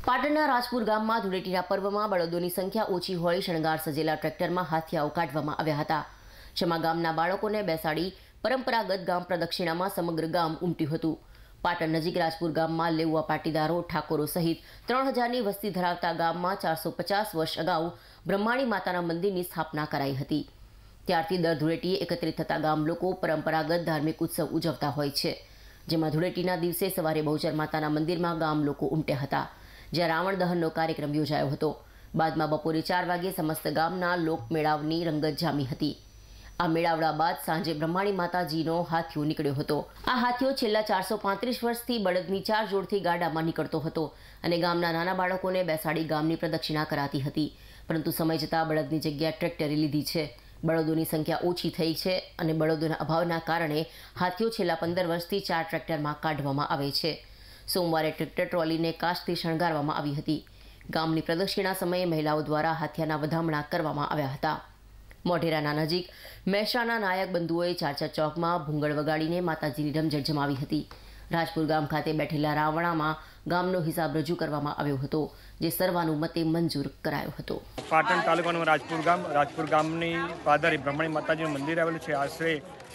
પાટણના રાજપુર ગામમાં ધૂળેટીના પર્વમાં બળદોની સંખ્યા ઓછી હોઈ શણગાર સજેલા ટ્રેક્ટરમાં હાથિયાઓ કાઢવામાં આવ્યા હતા, જેમાં ગામના બાળકોને બેસાડી પરંપરાગત ગામ પ્રદક્ષિણામાં સમગ્ર ગામ ઉમટ્યું હતું. પાટણ નજીક રાજપુર ગામમાં લેઉવા પાટીદારો, ઠાકોરો સહિત 3000ની વસ્તી ધરાવતા ગામમાં 450 વર્ષ અગાઉ બ્રહ્માણી માતાના મંદિરની સ્થાપના કરાઈ હતી. ત્યારથી દર ધૂળેટીએ એકત્રિત થતા ગામ લોકો પરંપરાગત ધાર્મિક ઉત્સવ ઉજવતા હોય છે, જેમાં ધૂળેટીના દિવસે સવારે બહુચર માતાના મંદિરમાં ગામ લોકો ઉમટ્યા હતા, જ્યાં રાવણ દહનનો કાર્યક્રમ યોજાયો હતો. બાદમાં બપોરે 4 વાગે સમસ્ત ગામના લોકમેળાવની રંગત જામી હતી. આ મેળાવડા બાદ સાંજે બ્રહ્માણી માતાજીનો હાથીઓ નીકળ્યો હતો. આ હાથીઓ છેલ્લા 435 વર્ષથી બળદની 4 જોડથી ગાડામાં નીકળતો હતો અને ગામના નાના બાળકોને બેસાડી ગામની પ્રદક્ષિણા કરાતી હતી. પરંતુ સમય જતાં બળદની જગ્યા ટ્રેક્ટરે લીધી છે. બળદોની સંખ્યા ઓછી થઈ છે અને બળદોના અભાવના કારણે હાથીઓ છેલ્લા 15 વર્ષથી 4 ટ્રેક્ટરમાં કાઢવામાં આવે છે. સોમવારે ટ્રેક્ટર ટ્રોલીને કાચથી શણગારવામાં આવી હતી. ગામની પ્રદક્ષિણા સમયે મહિલાઓ દ્વારા હાથિયાના વધામણા કરવામાં આવ્યા હતા. મોઢેરાના નજીક મહેસાણા નાયક બંધુઓએ ચારચા ચોકમાં ભૂંગળ વગાડીને માતાજીની રમઝટ જમાવી હતી. રાજપુર ગામ ખાતે બેઠેલા રાવણામાં ગામનો હિસાબ રજૂ કરવામાં આવ્યો હતો, જે સર્વાનુમતે મંજૂર કરાયો હતો. પાટણ તાલુકાનું રાજપુર ગામની પાદરે બ્રહ્માણી માતાજીનું મંદિર આવેલું છે. આશરે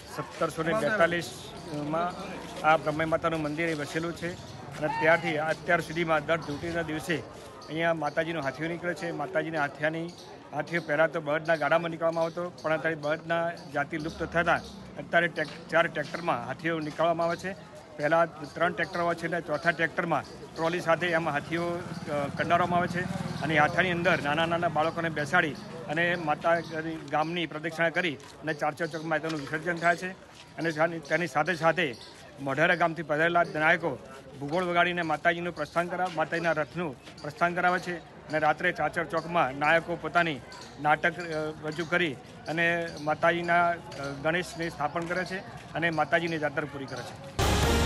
1742માં આ બ્રહ્માણી માતાનું મંદિર વસેલું છે અને ત્યારથી અત્યાર સુધીમાં દર ધૂળેટીના દિવસે અહીંયા માતાજીનો હાથીઓ નીકળે છે. માતાજીના હાથીઓ પહેલાં તો બળદના ગાડામાં નીકળવામાં આવતો, પણ અત્યારે બળદના જાતિ લુપ્ત થતાં અત્યારે 4 ટ્રેક્ટરમાં હાથીઓ નીકળવામાં આવે છે. પહેલાં 3 ટ્રેક્ટર હોય છે, એટલે ચોથા ટ્રેક્ટરમાં ટ્રોલી સાથે એમાં હાથીઓ કંડારવામાં આવે છે અને હાથાની અંદર નાના બાળકોને બેસાડી અને માતા ગામની પ્રદક્ષિણા કરી અને ચારચા ચોકમાં તેનું વિસર્જન થાય છે. અને તેની સાથે મોઢેરા ગામથી પધારેલા નાયકો ભૂગોળ વગાડીને માતાજીના રથનું પ્રસ્થાન કરાવે છે અને રાત્રે ચાચર ચોકમાં નાયકો પોતાની નાટક રજૂ કરી અને માતાજીના ગણેશને સ્થાપન કરે છે અને માતાજીની જાત્રા પૂરી કરે છે.